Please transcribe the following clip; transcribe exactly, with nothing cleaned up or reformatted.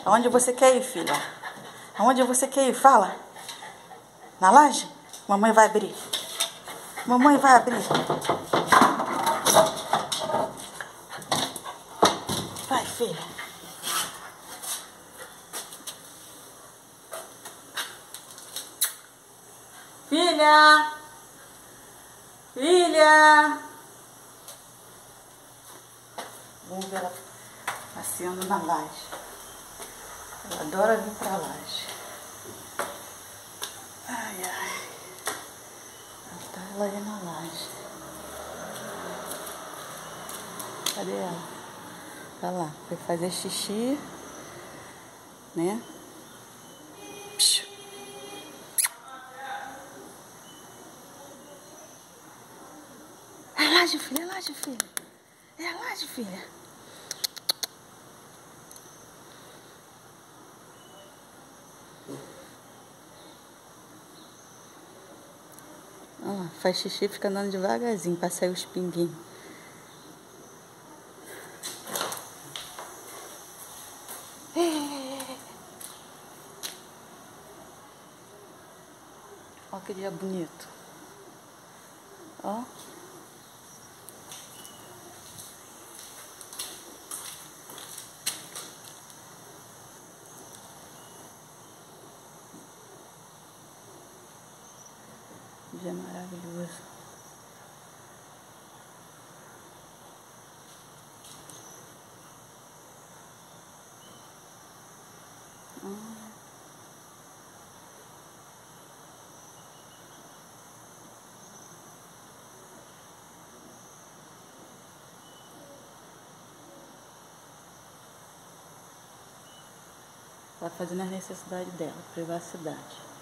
Aonde você quer ir, filha? Aonde você quer ir? Fala. Na laje? Mamãe vai abrir. Mamãe vai abrir. Vai, filha. Filha. Filha. Vamos ver ela passeando na laje. Ela adora vir pra laje. Ai, ai. Ela tá ela aí na laje. Cadê ela? Tá lá. Foi fazer xixi. Né? Psiu. É a laje, filha. É a laje, filha. É a laje, filha. Olha lá, faz xixi e fica andando devagarzinho pra sair os pinguinhos. Olha que dia bonito. Ó. Dia maravilhoso. Hum. Tá fazendo a necessidade dela, privacidade.